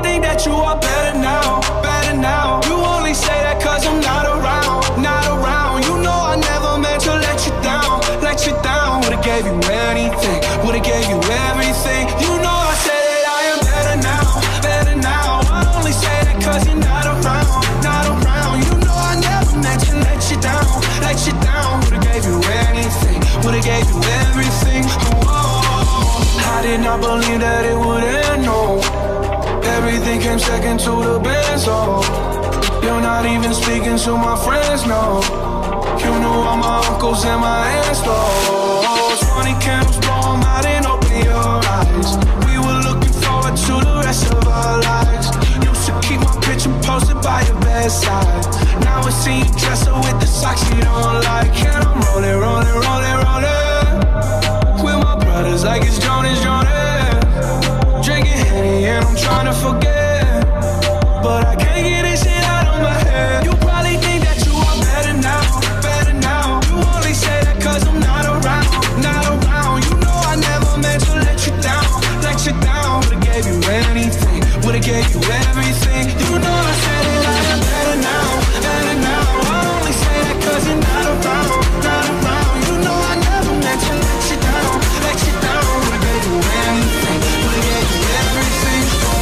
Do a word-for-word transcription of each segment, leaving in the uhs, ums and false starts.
think that you are better now, better now. You only say that cause I'm not around, not around. You know I never meant to let you down, let you down. Would've gave you anything, would've gave you everything. You know I said that I am better now, better now. I only say that cause you're not around, not around. You know I never meant to let you down, let you down. Would've gave you anything, would've gave you everything. Whoa. I did not believe that it would end, no. Everything came second to the best, oh. You're not even speaking to my friends, no. You know all my uncles and my aunts, though. Twenty candles, blow 'em out and open your eyes. We were looking forward to the rest of our lives. Used to keep my picture posted by your bedside. Now I see you dress up with the socks you don't like. And I'm rolling, rolling, rolling, rolling with my brothers like it's Jonas, Jonas. Drinking Henny and I'm trying to forget, but I can't get this shit out of my head. You probably think that you are better now, better now. You only say that cause I'm not around, not around. You know I never meant to let you down, let you down. Would've gave you anything, would've gave you everything. You know I said that I am better now, better now. I only say that cause you're not around, not around. You know I never meant to let you down, let you down. Would've gave you anything, would've gave you everything.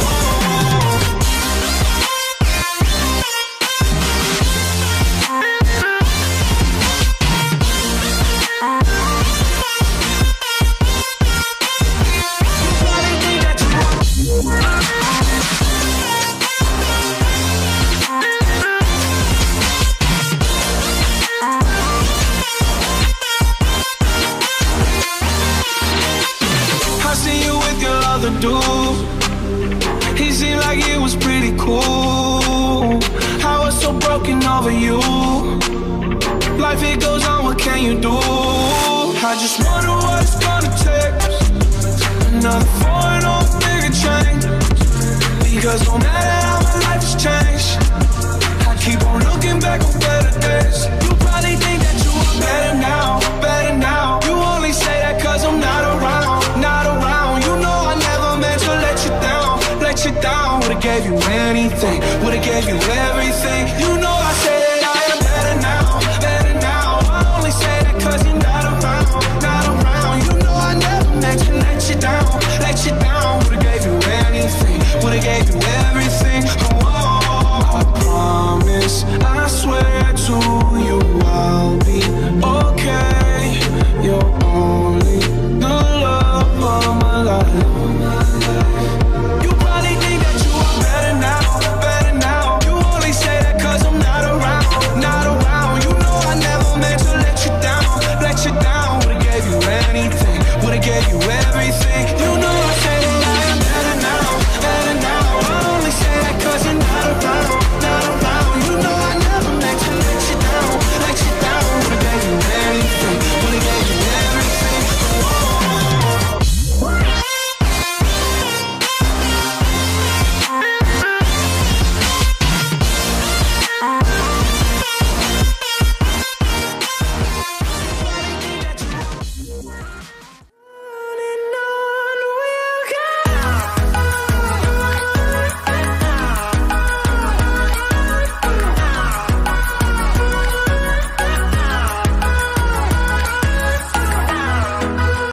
Dude, he seemed like he was pretty cool. I was so broken over you. Life it goes on, what can you do? I just wonder what it's gonna take. Another foreign or bigger change. Because no matter how my life has changed, I keep on looking back on better days. You probably think that you are better now, better now. You only say that cause I'm not around, not around. You know I never meant to let you down, let you down. Would've gave you anything, would've gave you everything.